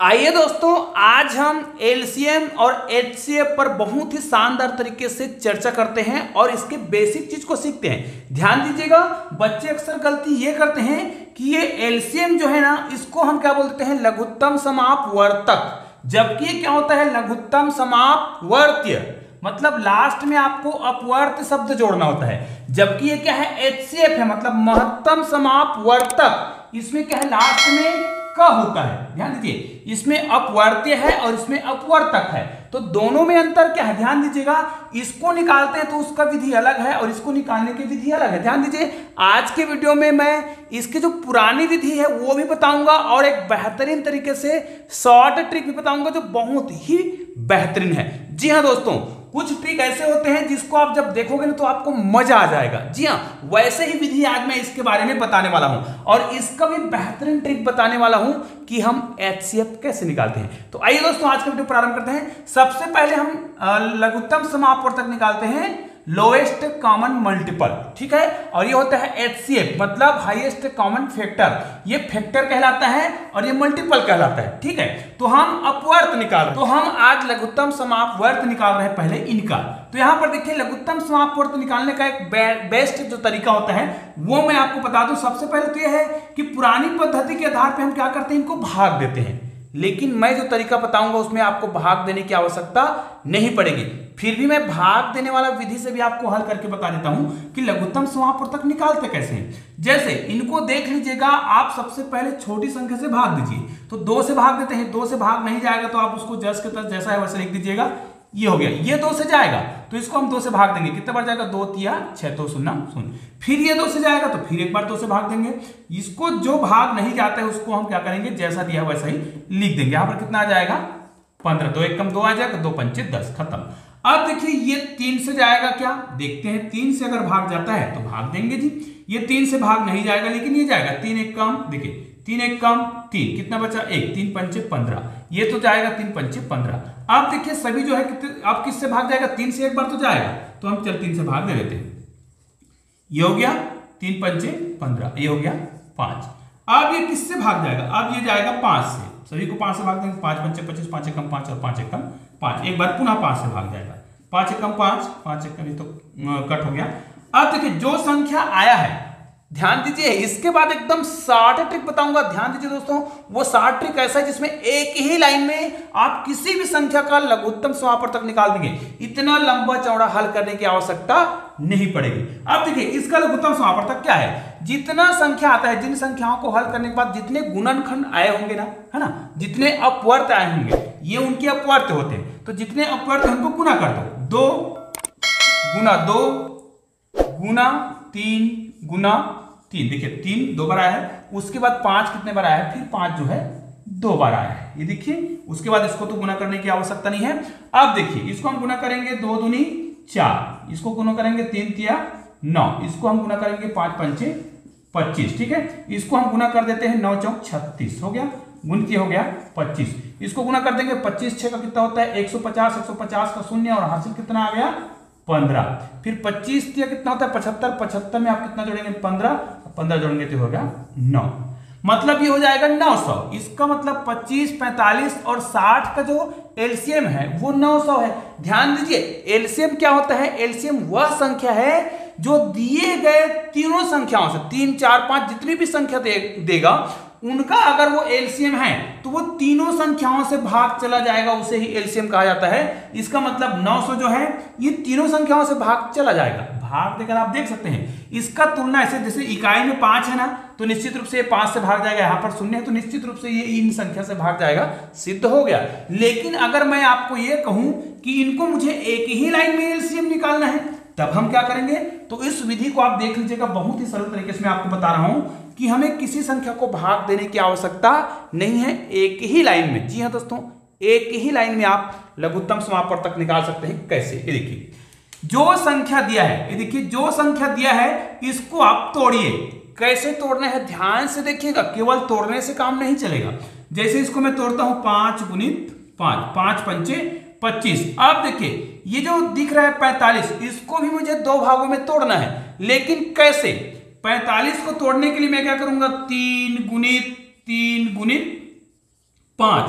आइए दोस्तों, आज हम एलसीएम और एचसीएफ पर बहुत ही शानदार तरीके से चर्चा करते हैं और इसके बेसिक चीज को सीखते हैं। ध्यान दीजिएगा, बच्चे अक्सर गलती ये करते हैं कि ये एलसीएम जो है ना, इसको हम क्या बोलते हैं, लघुत्तम समापवर्तक, जबकि ये क्या होता है, लघुत्तम समापवर्त्य। मतलब लास्ट में आपको अपवर्त्य शब्द जोड़ना होता है, जबकि ये क्या है, एचसीएफ है, मतलब महत्तम समापवर्तक। इसमें क्या है, लास्ट में क होता है। ध्यान दीजिए, इसमें अपवर्त्य है और इसमें अपवर्तक है, तो दोनों में अंतर क्या है, ध्यान दीजिएगा। इसको निकालते हैं तो उसका विधि अलग है और इसको निकालने की विधि अलग है। ध्यान दीजिए, आज के वीडियो में मैं इसकी जो पुरानी विधि है वो भी बताऊंगा और एक बेहतरीन तरीके से शॉर्ट ट्रिक भी बताऊंगा जो बहुत ही बेहतरीन है। जी हाँ दोस्तों, कुछ ट्रिक ऐसे होते हैं जिसको आप जब देखोगे ना तो आपको मजा आ जाएगा। जी हाँ, वैसे ही विधि आज मैं इसके बारे में बताने वाला हूं और इसका भी बेहतरीन ट्रिक बताने वाला हूं कि हम एचसीएफ कैसे निकालते हैं। तो आइए दोस्तों, आज का वीडियो प्रारंभ करते हैं। सबसे पहले हम लघुत्तम समापवर्तक निकालते हैं, लोएस्ट कॉमन मल्टीपल, ठीक है। और ये होता है एचसीएफ, मतलब हाईएस्ट कॉमन फैक्टर। ये फैक्टर कहलाता है और ये मल्टीपल कहलाता है, ठीक है। तो हम अपवर्त निकाल रहे हैं, तो हम आज लघुत्तम समापवर्त निकाल रहे हैं पहले इनका। तो यहां पर देखिए, लघुत्तम समापवर्त निकालने का एक बेस्ट जो तरीका होता है वो मैं आपको बता दूं। सबसे पहले तो यह है कि पुरानी पद्धति के आधार पर हम क्या करते हैं, इनको भाग देते हैं, लेकिन मैं जो तरीका बताऊंगा उसमें आपको भाग देने की आवश्यकता नहीं पड़ेगी। फिर भी मैं भाग देने वाला विधि से भी आपको हल करके बता देता हूं कि लघुत्तम समापवर्तक निकालते कैसे हैं। जैसे इनको देख लीजिएगा, आप सबसे पहले छोटी संख्या से भाग दीजिए। तो 2 से भाग देते हैं, 2 से भाग नहीं जाएगा तो आप उसको जस के तस जैसा है वैसे लिख दीजिएगा। ये हो गया, ये 2 से जाएगा तो इसको हम 2 से भाग देंगे। कितने बार जाएगा, 2 तिया 6 तो 0 0। फिर ये 2 से जाएगा तो फिर एक बार 2 से भाग देंगे। इसको जो भाग नहीं जाता है उसको हम क्या करेंगे, जैसा दिया वैसा ही लिख देंगे। यहां पर कितना आ जाएगा, 15, 2 1 2 आ जाएगा, 2 5 10, खत्म। अब देखिए, ये 3 से जाएगा क्या, देखते हैं। 3 से अगर भाग जाता है तो भाग देंगे जी। ये 3 से भाग नहीं जाएगा, लेकिन ये जाएगा। 3 1 कम, देखिए 3 1 कम 3, कितना बचा 1, 3 5 15, ये तो जाएगा 3 5 15। अब देखिए सभी जो है कितने, अब किससे भाग जाएगा, 3 से एक बार तो जाएगा, तो हम चल 3 से भाग दे देते हैं। ये हो गया 3 5 15, ये हो गया 5। अब ये किससे भाग जाएगा, अब ये जाएगा 5 से। सभी को 5 से भाग देंगे, 5 5 25, 5 1 5 और 5 1 5। एक बार पुनः 5 से भाग जाएगा, 5 1 5, 5 1 ये तो कट हो गया। अब देखिए, जो संख्या आया है, ध्यान दीजिए, इसके बाद एकदम शॉर्ट ट्रिक बताऊंगा। ध्यान दीजिए दोस्तों, वो शॉर्ट ट्रिक ऐसा है जिसमें एक ही लाइन में आप किसी भी संख्या का लघुत्तम समापवर्तक निकाल देंगे। इतना लंबा चौड़ा हल करने की आवश्यकता नहीं पड़ेगी। अब देखिए, इसका लघुत्तम समापवर्तक क्या है, जितना संख्या आता है, जिन संख्याओं को हल करने के बाद जितने गुणनखंड आए होंगे ना, है ना, जितने अपवर्त आए होंगे, ये उनके अपवर्त होते हैं। तो जितने अपवर्त हैं उनको गुना कर दो, 2 गुना 2 गुना 3 गुना 3। देखिए 3 2 बार आया है, उसके बाद 5 कितने बार आया है, फिर 5 जो है 2 बार आया है, ये देखिए। उसके बाद इसको तो गुना करने की आवश्यकता नहीं है। अब देखिए, इसको हम गुना करेंगे, 2 दूनी 4, इसको गुना करेंगे 3 तिया 9, इसको हम गुना करेंगे 5 पंचे 25, ठीक है। इसको हम गुना कर देते हैं, 9 चौक 36 हो गया, गुणित हो गया 25। इसको गुना कर देंगे, 25 6 का कितना होता है, 150, 150 का शून्य और हासिल कितना आ गया 15। फिर 25 तिया कितना होता है 75, 75 में आप कितना जोड़ेंगे 15, 15 जोड़ेंगे तो होगा 9। मतलब ये हो जाएगा 900। इसका मतलब 25, 45 और 60 का जो एलसीएम है वो 900 है। ध्यान दीजिए, एलसीएम क्या होता है, एलसीएम वह संख्या है जो दिए गए तीनों संख्याओं से, 3 4 5 जितनी भी संख्या देगा, उनका अगर वो एलसीएम है तो वो तीनों संख्याओं से भाग चला जाएगा, उसे ही एलसीएम कहा जाता है। इसका मतलब 900 जो है ये तीनों संख्याओं से भाग चला जाएगा। भाग देकर आप देख सकते हैं, इसका तुलना ऐसे, जैसे इकाई में 5 है ना, तो निश्चित रूप से ये 5 से भाग जाएगा। यहाँ पर 0 है तो निश्चित रूप से ये इन संख्या से भाग जाएगा, सिद्ध हो गया। लेकिन अगर मैं आपको ये कहूं कि इनको मुझे एक ही लाइन में एलसीएम निकालना है, तब हम क्या करेंगे, तो इस विधि को आप देख लीजिएगा। बहुत ही सरल तरीके से मैं आपको बता रहा हूं कि हमें किसी संख्या को भाग देने की आवश्यकता नहीं है, एक ही लाइन में। जी हाँ दोस्तों, एक ही लाइन में आप लघुत्तम समापवर्तक निकाल सकते हैं। कैसे, ये देखिए, जो संख्या दिया है, ये देखिए जो संख्या दिया है इसको आप तोड़िए। कैसे तोड़ना है, ध्यान से देखिएगा, केवल तोड़ने से काम नहीं चलेगा। जैसे इसको मैं तोड़ता हूं, 5 गुणित 5, 5 पंचे 25। अब देखिए, ये जो दिख रहा है 45, इसको भी मुझे 2 भागों में तोड़ना है, लेकिन कैसे, 45 को तोड़ने के लिए मैं क्या करूंगा, 3 गुणित 5,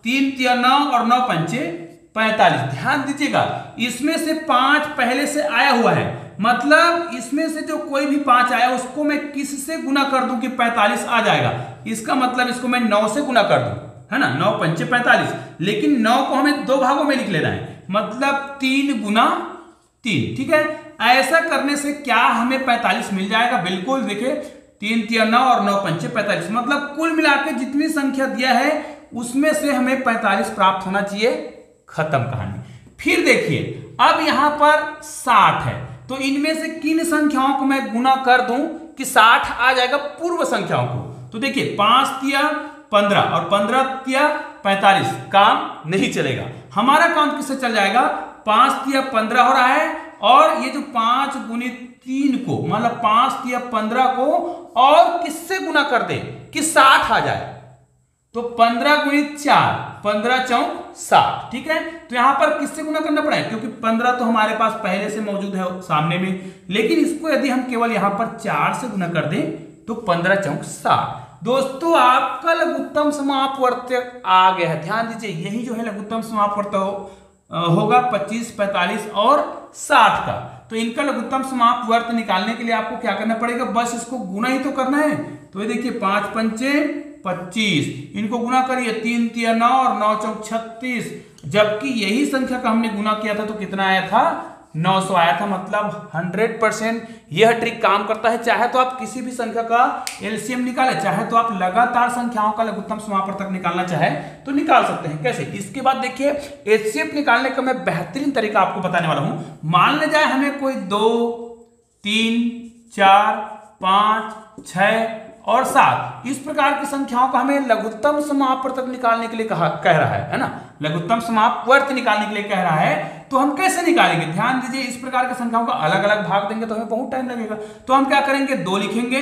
3 तिया 9 और 9 पंचे 45। ध्यान दीजिएगा, इसमें से 5 पहले से आया हुआ है, मतलब इसमें से जो कोई भी 5 आया उसको मैं किससे गुना कर दूं कि 45 आ जाएगा। इसका मतलब इसको मैं 9 से गुना कर दूं, है ना, 9 पंचे 45। लेकिन 9 को हमें 2 भागों में लिख लेना है, मतलब 3 गुना 3। ठीक है, ऐसा करने से क्या हमें 45 मिल जाएगा। बिल्कुल, देखिए 3 तिया 9 और 9 पंचे 45, मतलब कुल मिलाकर जितनी संख्या दिया है उसमें से हमें 45 प्राप्त होना चाहिए। खत्म कहानी। फिर देखिए, अब यहां पर 60 है, तो इनमें से किन संख्याओं को मैं गुना कर दूं कि 60 आ जाएगा पूर्व संख्याओं को। तो देखिए 5 तिया 15 और 15 तिया 45, काम नहीं चलेगा। हमारा काम किससे चल जाएगा, 5 तिया 15 हो रहा है, और ये जो 5 गुणित 3 को, मतलब 5 तिया 15 को और किससे गुना कर दे कि 60 आ जाए। तो 15 गुणित 4, 15 चौक 60। ठीक है, तो यहां पर किससे गुना करना पड़ेगा, क्योंकि 15 तो हमारे पास पहले से मौजूद है सामने में, लेकिन इसको यदि हम केवल यहां पर 4 से गुना कर दें तो 15 चौक 60। दोस्तों, आपका लघुत्तम समापवर्तक आ गया है। ध्यान दीजिए, यही जो है लघुत्तम समापवर्तक होगा 25, 45 और 60 का। तो इनका लघुत्तम समापवर्त निकालने के लिए आपको क्या करना पड़ेगा, बस इसको गुना ही तो करना है। तो ये देखिए 5 पंचे 25, इनको गुना करिए, 3 तिया 9 और 9 चौक 36, जबकि यही संख्या का हमने गुना किया था तो कितना आया था, 900 आया था। मतलब 100% यह ट्रिक काम करता है। चाहे तो आप किसी भी संख्या का एलसीएम निकालें, चाहे तो आप लगातार संख्याओं का लघुत्तम समापवर्तक निकालना चाहे तो निकाल सकते हैं। कैसे, इसके बाद देखिए एचसीएफ निकालने का मैं बेहतरीन तरीका आपको बताने वाला हूं। मान ले जाए हमें कोई 2, 3, 4, 5, 6 और 7 इस प्रकार की संख्याओं का हमें लघुत्तम समापवर्तक निकालने के लिए कह रहा है ना, लघुत्तम समापवर्त निकालने के लिए कह रहा है। तो हम कैसे निकालेंगे, ध्यान दीजिए, इस प्रकार की संख्याओं का अलग अलग भाग देंगे तो हमें बहुत टाइम लगेगा। तो हम क्या करेंगे, 2 लिखेंगे,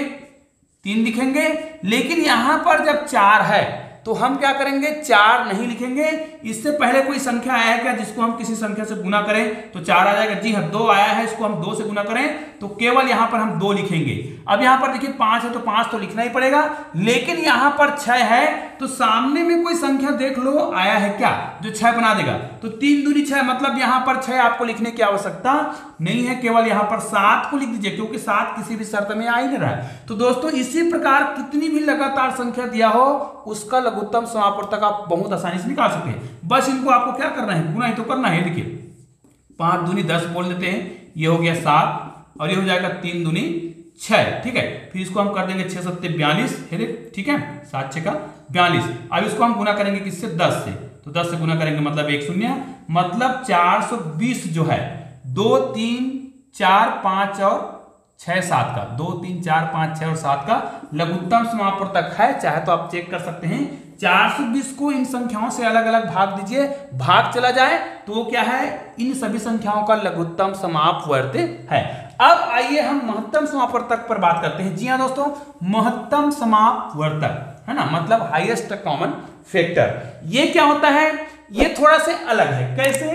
3 लिखेंगे, लेकिन यहां पर जब 4 है तो हम क्या करेंगे, 4 नहीं लिखेंगे। इससे पहले कोई संख्या आया है क्या जिसको हम किसी संख्या से गुना करें तो 4 आ जाएगा। जी हाँ, 2 आया है, इसको हम 2 से गुना करें तो केवल यहां पर हम 2 लिखेंगे। अब यहां पर देखिए 5 है तो 5 तो लिखना ही पड़ेगा, लेकिन यहां पर 6 है तो सामने में कोई संख्या देख लो आया है क्या जो 6 बना देगा। तो 3 दूनी 6, मतलब यहां पर 6 आपको लिखने की आवश्यकता नहीं है, केवल यहां पर 7 को लिख दीजिए, क्योंकि 7 किसी भी शर्त में आ ही नहीं रहा है। तो दोस्तों, इसी प्रकार कितनी भी लगातार संख्या दिया हो उसका लघुत्तम समापवर्तक आप बहुत आसानी से निकाल सकते हैं। बस इनको आपको क्या करना है, गुना ही तो करना है। देखिए 5 दूनी 10 बोल देते हैं, ये हो गया 7, और ये हो जाएगा 3 दूनी 6। ठीक है, फिर इसको हम कर देंगे 6 सत्ते 42, ठीक है, 7 6 का 42। अब इसको हम गुना करेंगे किससे, 10 से। तो 10 से गुना करेंगे मतलब 1 शून्य, मतलब 420 जो है 2 3 4 5 और 6 7 का, 2 3 4 5 6 और 7 का लघुत्तम समापवर्तक है। चाहे तो आप चेक कर सकते हैं। 420 को इन संख्याओं से अलग अलग भाग दीजिए, भाग चला जाए तो वो क्या है, इन सभी संख्याओं का लघुत्तम समापवर्तक है। अब आइए हम महत्तम समापवर्तक पर बात करते हैं। जी हाँ दोस्तों, महत्तम समापवर्तक है ना, मतलब हाईएस्ट कॉमन फैक्टर। ये क्या होता है, ये थोड़ा से अलग है। कैसे,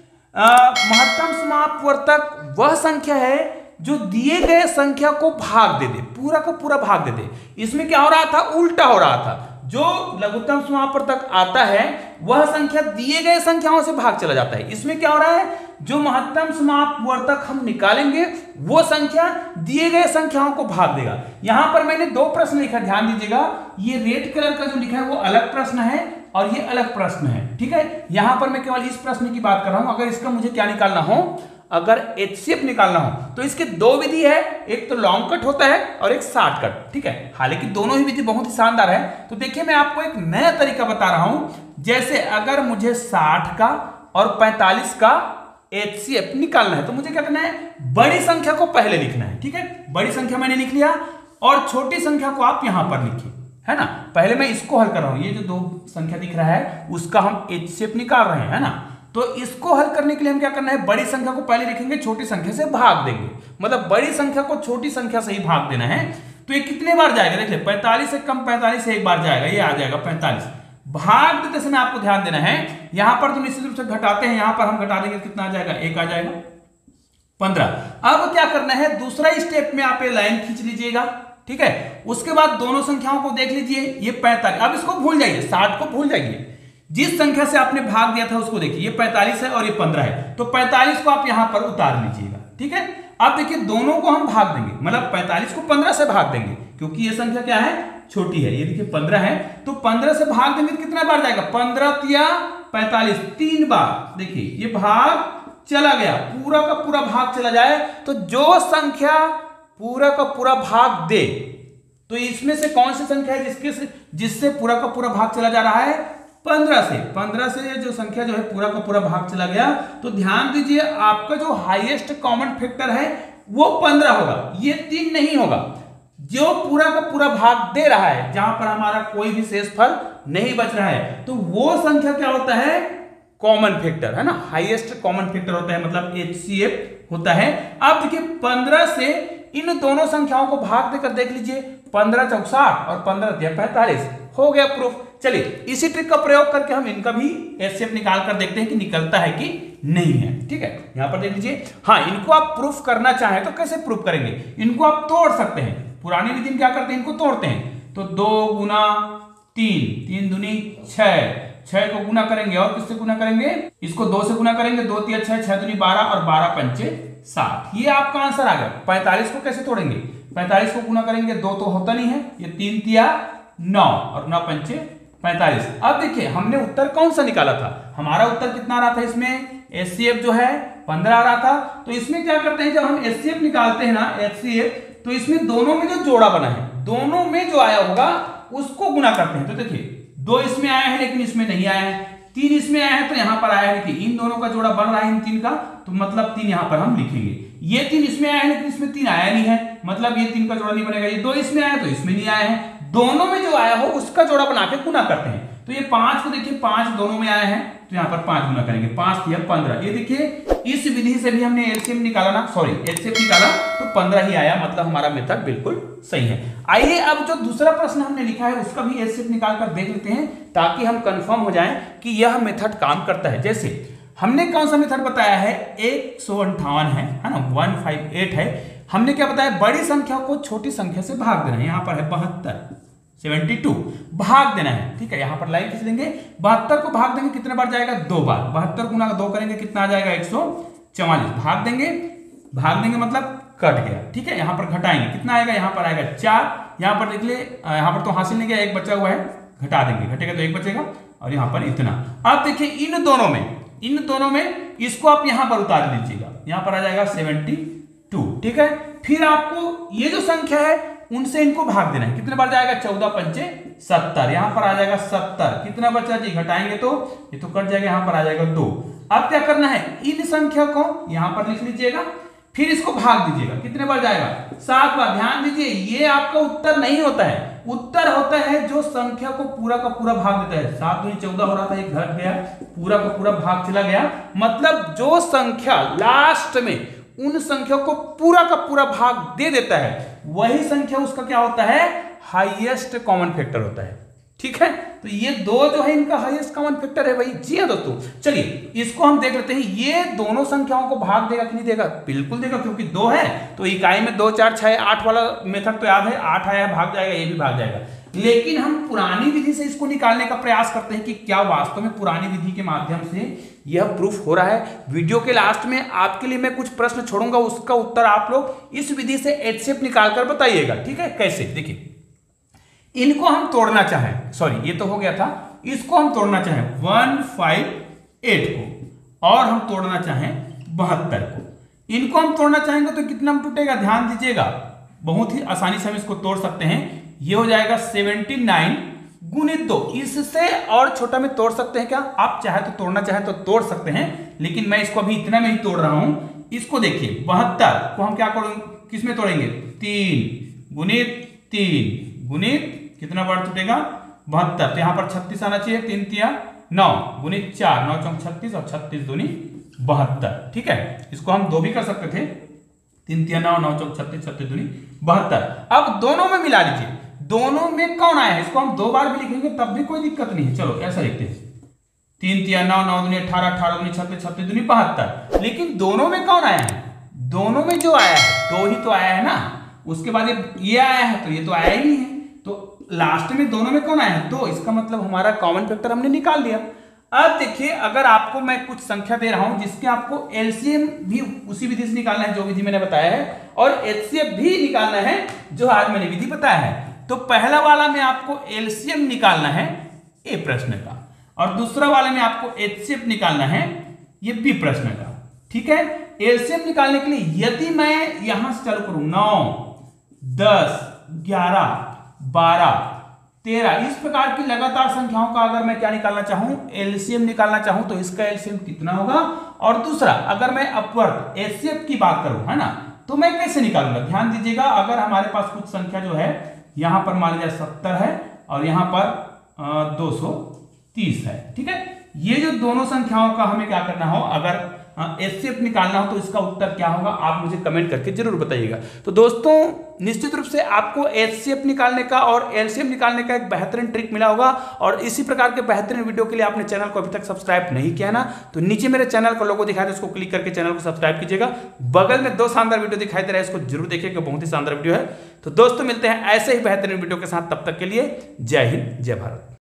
महत्तम समापवर्तक वह संख्या है जो दिए गए संख्या को भाग दे दे, पूरा को पूरा भाग दे दे। इसमें क्या हो रहा था, उल्टा हो रहा था। जो लघुत्तम समापवर्तक आता है वह संख्या दिए गए संख्याओं से भाग चला जाता है। इसमें क्या हो रहा है, जो महत्तम समापवर्तक हम निकालेंगे वो संख्या दिए गए संख्याओं को भाग देगा। यहां पर मैंने 2 प्रश्न लिखा, ध्यान दीजिएगा। ये रेड कलर का जो लिखा है वो अलग प्रश्न है और ये अलग प्रश्न है। ठीक है, यहां पर मैं केवल इस प्रश्न की बात कर रहा हूं। अगर इसका मुझे क्या निकालना हो, अगर एचसीएफ निकालना हो तो इसके 2 विधि है, एक तो लॉन्ग कट होता है और एक शॉर्ट कट। ठीक है, हालांकि दोनों ही विधि बहुत ही शानदार है। तो देखिए मैं आपको एक नया तरीका बता रहा हूं। जैसे अगर मुझे 60 का और 45 का एचसीएफ निकालना है तो मुझे क्या करना है, बड़ी संख्या को पहले लिखना है। ठीक है, बड़ी संख्या मैंने लिख लिया और छोटी संख्या को आप यहां पर लिखिए, है ना। पहले मैं इसको हल कर रहा हूं, ये जो 2 संख्या दिख रहा है उसका हम एचसीएफ निकाल रहे हैं, है ना। तो इसको हल करने के लिए हम क्या करना है, बड़ी संख्या को पहले लिखेंगे, छोटी संख्या से भाग देंगे। मतलब बड़ी संख्या को छोटी संख्या से ही भाग देना है। तो ये कितने बार जाएगा, देखिए 45 से कम 45 से एक बार जाएगा, ये आ जाएगा 45। भाग देते समय आपको ध्यान देना है, यहां पर तो निश्चित रूप से घटाते हैं, यहां पर हम घटा देंगे, कितना आ जाएगा, 1 आ जाएगा, 15। अब क्या करना है, दूसरा स्टेप में आप ये लाइन खींच लीजिएगा। ठीक है, उसके बाद दोनों संख्याओं को देख लीजिए, ये 45। अब इसको भूल जाइए, 60 को भूल जाइए। जिस संख्या से आपने भाग दिया था उसको देखिए, ये 45 है और ये 15 है, तो 45 को आप यहां पर उतार लीजिएगा। ठीक है, अब देखिए दोनों को हम भाग देंगे, मतलब 45 को 15 से भाग देंगे, क्योंकि ये संख्या क्या है, छोटी है। ये देखिए 15 है, तो 15 से भाग देंगे तो कितना बार जाएगा, 15 तिया 45, 3 बार। देखिए ये भाग चला गया, पूरा का पूरा भाग चला जाए, तो जो संख्या पूरा का पूरा भाग दे, तो इसमें से कौन सी संख्या है जिससे पूरा का पूरा भाग चला जा रहा है, 15 से जो संख्या जो है पूरा का पूरा भाग चला गया। तो ध्यान दीजिए आपका जो हाईएस्ट कॉमन फैक्टर है वो 15 होगा, ये 3 नहीं होगा। जो पूरा का पूरा भाग दे रहा है, जहां पर हमारा कोई भी शेषफल नहीं बच रहा है, तो वो संख्या क्या होता है, कॉमन फैक्टर है ना, हाईएस्ट कॉमन फैक्टर होता है, मतलब HCF होता है। अब देखिए 15 से इन दोनों संख्याओं को भाग देकर देख लीजिए, 15 चौक 60 और 15 तिया 45, हो गया प्रूफ। चलिए इसी ट्रिक का प्रयोग करके हम इनका भी HCF निकाल कर देखते हैं कि निकलता है कि नहीं है। ठीक है, यहां पर देख लीजिए। हाँ, इनको आप प्रूफ करना चाहें तो कैसे प्रूफ करेंगे, इनको आप तोड़ सकते हैं। पुरानी विधि में क्या करते हैं, इनको तोड़ते हैं, तो 2 गुना 3, 3 दूनी 6 को गुना करेंगे, और किससे गुना करेंगे, इसको 2 से गुना करेंगे, 2 तिया 6, 6 दूनी 12 और 12 पंचे 60। ये आपका आंसर आ गया। 45 को कैसे तोड़ेंगे, 45 को गुना करेंगे, 2 तो होता नहीं है, ये 3 तिया 9 और 9 पंचे 45। अब देखिए हमने उत्तर कौन सा निकाला था, हमारा उत्तर कितना आ रहा था, इसमें HCF जो है 15 आ रहा था। तो इसमें क्या करते हैं, जब हम HCF निकालते हैं ना, HCF, तो इसमें दोनों में जो जोड़ा बना है, दोनों में जो आया होगा उसको गुना करते हैं। तो देखिए 2 इसमें आया है लेकिन इसमें नहीं आया है, 3 इसमें आया है तो यहां पर आया है, लेकिन इन दोनों का जोड़ा बन रहा है इन 3 का, तो मतलब 3 यहां पर हम लिखेंगे। ये 3 इसमें आया है लेकिन इसमें 3 आया नहीं है, मतलब ये 3 का जोड़ा नहीं बनेगा। ये 2 इसमें आया तो इसमें नहीं आया है, दोनों में जो आया हो उसका जोड़ा बना के गुना करते हैं। तो ये 5 को देखिए 5 दोनों में आया है, तो यहाँ पर 5 गुना करेंगे, 5 तिया 15। ये देखिए इस विधि से भी हमने HCF निकाला ना, सॉरी HCF निकाला तो 15 ही आया, मतलब हमारा मेथड बिल्कुल सही है। आइए अब जो दूसरा प्रश्न हमने लिखा है उसका भी HCF निकाल कर देख लेते हैं, ताकि हम कंफर्म हो जाएं कि यह मेथड काम करता है। जैसे हमने कौन सा मेथड बताया है, 158 है ना, 158 है। हमने क्या बताया, बड़ी संख्या को छोटी संख्या से भाग देना है। यहाँ पर है 72 भाग देना है। ठीक है, यहां पर लाइन खींच देंगे, 72 को भाग देंगे, कितने बार जाएगा, 2 बार। 72 गुना 2 करेंगे, कितना आ जाएगा, 144। भाग देंगे मतलब कट गया। ठीक है, यहां पर घटाएंगे, कितना आएगा, यहां पर आएगा 4। यहां पर देख ले, यहां पर तो हासिल नहीं गया, 1 बचा हुआ है, घटा देंगे, घटेगा तो 1 बचेगा, और यहां पर इतना। अब देखिए इन दोनों में इसको आप यहां पर उतार लीजिएगा, यहां पर आ जाएगा 72। ठीक है, फिर आपको ये जो संख्या है उनसे इनको भाग देना है, कितने बार जाएगा, 14 पंचे 70। यहां पर आ जाएगा 70, कितना बचा जी, घटाएंगे तो ये तो कट जाएगा, यहां पर आ जाएगा 2। अब क्या करना है, इन संख्या को यहां पर लिख लीजिएगा, फिर इसको भाग दीजिएगा, कितने बार जाएगा, 7 बार। ध्यान दीजिए ये आपका उत्तर नहीं होता है, उत्तर होता है जो संख्या को पूरा का पूरा भाग देता है। 7 दूनी 14 हो रहा था, ये घट गया, पूरा का पूरा भाग चला गया, मतलब जो संख्या लास्ट में उन संख्या को पूरा का पूरा भाग दे देता है, वही संख्या उसका क्या होता है, हाईएस्ट कॉमन फैक्टर होता है। ठीक है, तो ये 2 जो है इनका हाईएस्ट कॉमन फैक्टर है भाई। जी हाँ दोस्तों, चलिए इसको हम देख लेते हैं, ये दोनों संख्याओं को भाग देगा कि नहीं देगा, बिल्कुल देगा, क्योंकि 2 है तो इकाई में 2 4 6 8 वाला मेथड तो याद है, 8 आया भाग जाएगा, ये भी भाग जाएगा। लेकिन हम पुरानी विधि से इसको निकालने का प्रयास करते हैं कि क्या वास्तव में पुरानी विधि के माध्यम से यह प्रूफ हो रहा है। वीडियो के लास्ट में आपके लिए मैं कुछ प्रश्न छोड़ूंगा, उसका उत्तर आप लोग इस विधि से HCF निकालकर बताइएगा। ठीक है, कैसे, देखिए इनको हम तोड़ना चाहें, सॉरी ये तो हो गया था, इसको हम तोड़ना चाहें 158 को, और हम तोड़ना चाहें 72 को, इनको हम तोड़ना चाहेंगे तो कितना में टूटेगा, ध्यान दीजिएगा, बहुत ही आसानी से हम इसको तोड़ सकते हैं। ये हो जाएगा 79 गुणित 2। इससे और छोटा में तोड़ सकते हैं क्या, आप चाहे तो तोड़ना चाहे तो तोड़ सकते हैं, लेकिन मैं इसको अभी इतना में ही तोड़ रहा हूं। इसको देखिए 72 को हम क्या करेंगे, किस में तोड़ेंगे, 3 गुणित कितना बार टूटेगा, 72। तो यहां पर 36 आना चाहिए, 3 तिया 9 गुणित 4, 9 चौक 36 और 36 दूनी 72। ठीक है, इसको हम 2 भी कर सकते थे, 3 तिया 9, 9 चौक 36, 36 दूनी 72। अब दोनों में मिला लीजिए, दोनों में कौन आया है, इसको हम 2 बार भी लिखेंगे तब भी कोई दिक्कत नहीं है। चलो ऐसा लिखते हैं, 3 तिया 9, 9 दूनी 18, 18 दूनी 36, 36 दूनी 72। लेकिन दोनों में कौन आया है, दोनों में जो आया है 2 ही तो आया है ना, उसके बाद ये आया है तो ये तो आया ही नहीं है, तो लास्ट में दोनों में कौन आया है, 2। इसका मतलब हमारा कॉमन फैक्टर हमने निकाल लिया। अब देखिए, अगर आपको मैं कुछ संख्या दे रहा हूं जिसके आपको एलसीएम भी उसी विधि से निकालना है जो विधि मैंने बताया है, और एचसीएफ भी निकालना है जो आज मैंने विधि बताया है। तो पहला वाला में आपको एलसीएम निकालना है ए प्रश्न का, और दूसरा वाले में आपको एचसीएफ निकालना है ये बी प्रश्न का। ठीक है, एलसीएम निकालने के लिए यदि मैं यहां से चालू करूं 9, 10, 11, 12, 13 इस प्रकार की लगातार संख्याओं का अगर मैं क्या निकालना चाहूं, एलसीएम निकालना चाहूं, तो इसका एलसीएम कितना होगा। और दूसरा, अगर मैं अपवर्त एचसीएफ की बात करूं, है ना, तो मैं कैसे निकालूंगा। ध्यान दीजिएगा, अगर हमारे पास कुछ संख्या जो है यहां पर मान लीजिए 70 है और यहां पर 230 है। ठीक है, ये जो दोनों संख्याओं का हमें क्या करना हो, अगर एचसीएफ निकालना हो तो इसका उत्तर क्या होगा, आप मुझे कमेंट करके जरूर बताइएगा। तो दोस्तों, निश्चित रूप से आपको एचसीएफ निकालने का और एलसीएम निकालने का एक बेहतरीन ट्रिक मिला होगा, और इसी प्रकार के बेहतरीन वीडियो के लिए आपने चैनल को अभी तक सब्सक्राइब नहीं किया ना, तो नीचे मेरे चैनल का लोगो दिखाया था, उसको क्लिक करके चैनल को सब्सक्राइब कीजिएगा। बगल में 2 शानदार वीडियो दिखाई दे रहा है, इसको जरूर देखिएगा, बहुत ही शानदार वीडियो है। तो दोस्तों, मिलते हैं ऐसे ही बेहतरीन वीडियो के साथ, तब तक के लिए जय हिंद, जय भारत।